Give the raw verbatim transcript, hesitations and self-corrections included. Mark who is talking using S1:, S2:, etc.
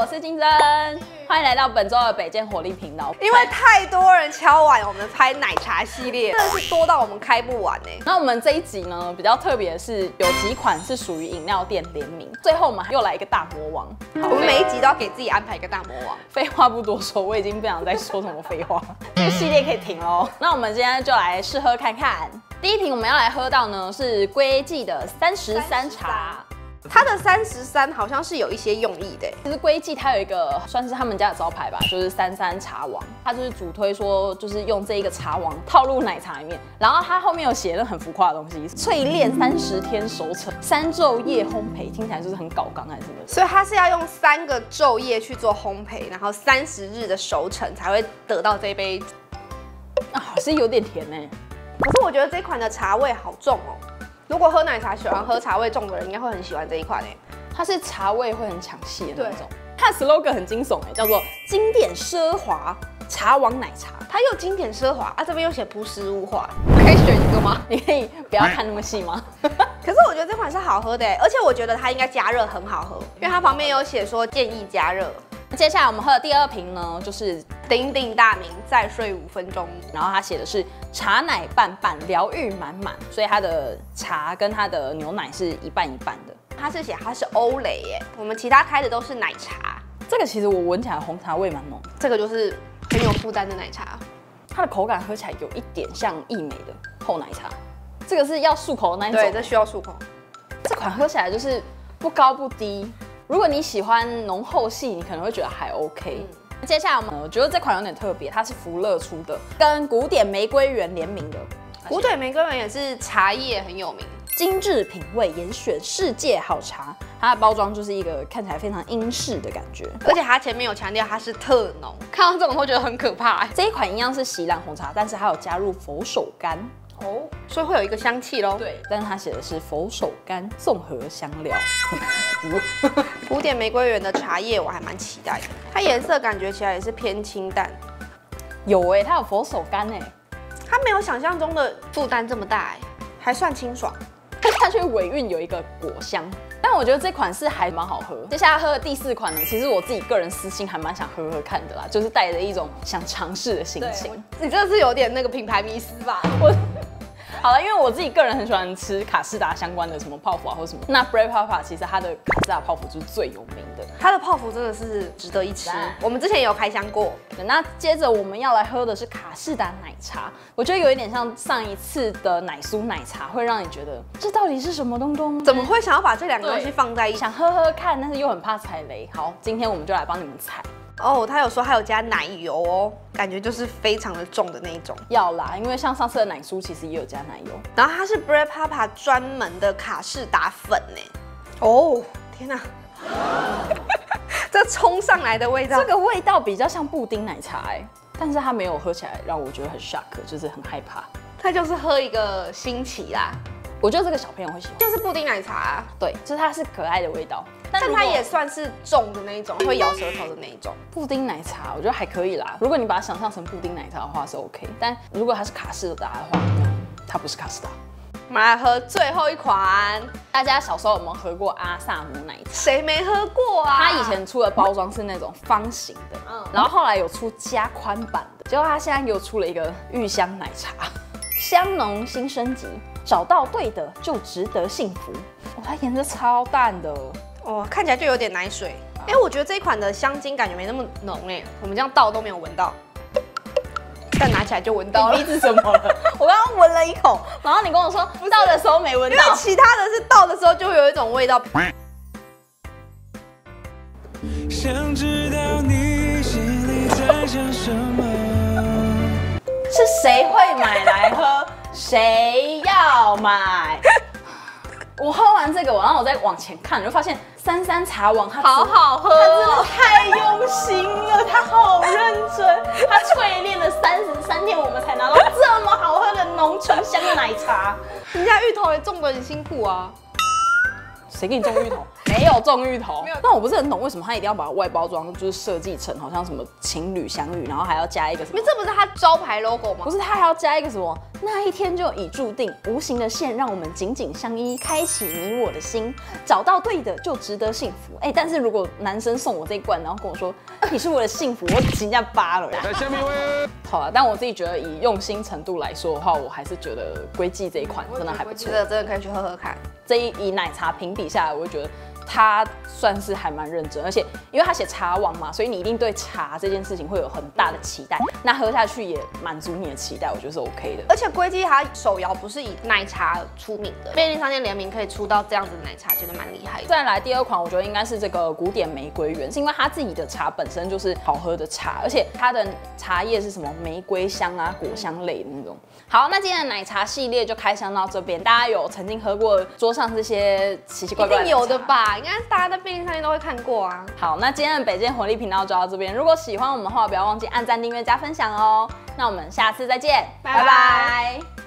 S1: 我是金针，欢迎来到本周的北见活力频道。
S2: 因为太多人敲碗我们拍奶茶系列，真的是多到我们开不完哎。
S1: 那我们这一集呢，比较特别的是有几款是属于饮料店联名，最后我们又来一个大魔王。
S2: 我们每一集都要给自己安排一个大魔王。
S1: 废话不多说，我已经不想再说什么废话，这个系列可以停喽。那我们今天就来试喝看看。第一瓶我们要来喝到呢是龟记的三十三茶。
S2: 它的三十三好像是有一些用意的，
S1: 其实龟记它有一个算是他们家的招牌吧，就是三三茶王，它就是主推说就是用这一个茶王套入奶茶里面，然后它后面有写了很浮夸的东西，淬炼三十天熟成，三昼夜烘焙，听起来就是很搞纲还是什么？
S2: 所以它是要用三个昼夜去做烘焙，然后三十日的熟成才会得到这杯，
S1: 啊，是有点甜呢。
S2: 可是我觉得这款的茶味好重哦。 如果喝奶茶喜欢喝茶味重的人，应该会很喜欢这一款诶。
S1: 它是茶味会很抢戏的那种。它的 slogan 很惊悚哎，叫做“经典奢华茶王奶茶”。
S2: 它又经典奢华啊，这边又写朴实无华，可以选一个吗？
S1: 你可以不要看那么细吗？
S2: 可是我觉得这款是好喝的哎，而且我觉得它应该加热很好喝，因为它旁边有写说建议加热。
S1: 接下来我们喝的第二瓶呢，就是
S2: 鼎鼎大名再睡五分钟，
S1: 然后它写的是茶奶拌拌，疗愈满满，所以它的茶跟它的牛奶是一半一半的。
S2: 它是写它是欧蕾耶，我们其他开的都是奶茶。
S1: 这个其实我闻起来红茶味蛮浓，
S2: 这个就是很有负担的奶茶，
S1: 它的口感喝起来有一点像益美的厚奶茶，这个是要漱口的那一种。
S2: 对，这需要漱口。
S1: 这款喝起来就是不高不低。 如果你喜欢浓厚系，你可能会觉得还 OK。嗯、接下来我们我觉得这款有点特别，它是福乐出的，跟古典玫瑰园联名的。
S2: 古典玫瑰园也是茶叶很有名，
S1: 精致品味，严选世界好茶。它的包装就是一个看起来非常英式的感觉，
S2: 而且它前面有强调它是特浓，看到这种会觉得很可怕。
S1: 这一款一样是锡兰红茶，但是它有加入佛手柑。
S2: 哦，所以会有一个香气咯。
S1: 对，但是它写的是佛手柑综合香料。
S2: 古典玫瑰园的茶叶我还蛮期待的，它颜色感觉起来也是偏清淡。
S1: 有哎、欸，它有佛手柑哎、欸，
S2: 它没有想象中的负担这么大哎、欸，还算清爽。
S1: 喝下去尾韵有一个果香，但我觉得这款是还蛮好喝。接下来喝的第四款呢，其实我自己个人私心还蛮想喝喝看的啦，就是带着一种想尝试的心情。
S2: 你真的是有点那个品牌迷思吧？
S1: 我。 好了，因为我自己个人很喜欢吃卡士达相关的什么泡芙啊，或什么。那 Bread Papa 其实它的卡士达泡芙就是最有名的，
S2: 它的泡芙真的是值得一吃。我们之前也有开箱过。
S1: 那接着我们要来喝的是卡士达奶茶，我觉得有一点像上一次的奶酥奶茶，会让你觉得这到底是什么东东？
S2: 怎么会想要把这两个东西放在一起？
S1: 想喝喝看，但是又很怕踩雷。好，今天我们就来帮你们踩。
S2: 哦，他有说还有加奶油哦，感觉就是非常的重的那一种。
S1: 要啦，因为像上次的奶酥其实也有加奶油。
S2: 然后它是 Bread Papa 专门的卡士达粉呢。哦，天哪！这冲上来的味道，
S1: 这个味道比较像布丁奶茶哎，但是它没有喝起来让我觉得很 shock， 就是很害怕。
S2: 它就是喝一个新奇啦。
S1: 我觉得这个小朋友会喜欢，
S2: 就是布丁奶茶、啊，
S1: 对，就是它是可爱的味道，
S2: 但它也算是重的那一种，会咬舌头的那一种。
S1: 布丁奶茶我觉得还可以啦，如果你把它想象成布丁奶茶的话是 OK， 但如果它是卡士达的话，它不是卡士达。
S2: 我们来喝最后一款，
S1: 大家小时候有没有喝过阿萨姆奶茶？
S2: 谁没喝过啊？
S1: 它以前出的包装是那种方形的，嗯，然后后来有出加宽版的，结果它现在又出了一个芋香奶茶，香浓新升级。 找到对的就值得幸福。哦，它颜色超淡的，
S2: 哦，看起来就有点奶水。哎、欸，我觉得这一款的香精感觉没那么浓哎，我们这样倒都没有闻到，但拿起来就闻到了。
S1: 鼻子怎么了？我刚刚闻了一口，然后你跟我说倒的时候没闻到，
S2: 因为其他的是倒的时候就会有一种味道。想知道你心里在想什么？
S1: 是谁会买来喝？ 谁要买？我喝完这个，然后我再往前看，就发现三三茶王它
S2: 好好喝，
S1: 它真的太用心了，它好认真，它淬炼了三十三天，我们才拿到这么好喝的浓醇香的奶茶。
S2: 人家芋头也种得很辛苦啊，
S1: 谁给你种芋头？ 没有种芋头。
S2: 没有
S1: 但我不是很懂为什么他一定要把外包装就是设计成好像什么情侣相遇，然后还要加一个什么？
S2: 因为这不是他招牌 logo 吗？
S1: 不是，他还要加一个什么？那一天就已注定，无形的线让我们紧紧相依，开启你我的心，找到对的就值得幸福。哎、欸，但是如果男生送我这一罐，然后跟我说你是我的幸福，我直接扒了呀。
S3: 下面一位，
S1: 好了，但我自己觉得以用心程度来说的话，我还是觉得龟记这一款真的还不错。
S2: 我觉得真的可以去喝喝看。
S1: 这一以奶茶评比下来，我就觉得他算是还蛮认真，而且因为他写茶王嘛，所以你一定对茶这件事情会有很大的期待。那喝下去也满足你的期待，我觉得是 OK 的。
S2: 而且龟记它手摇不是以奶茶出名的，便利商店联名可以出到这样子的奶茶，觉得蛮厉害的。
S1: 再来第二款，我觉得应该是这个古典玫瑰园，是因为它自己的茶本身就是好喝的茶，而且它的茶叶是什么玫瑰香啊、果香类的那种。好，那今天的奶茶系列就开箱到这边，大家有曾经喝过桌上这些奇奇怪怪的奶茶？
S2: 一定有的吧？应该大家在便利商店都会看过啊。
S1: 好，那今天的北健活力频道就到这边。如果喜欢我们的话，不要忘记按赞、订阅、加分享哦。那我们下次再见，
S2: 拜拜。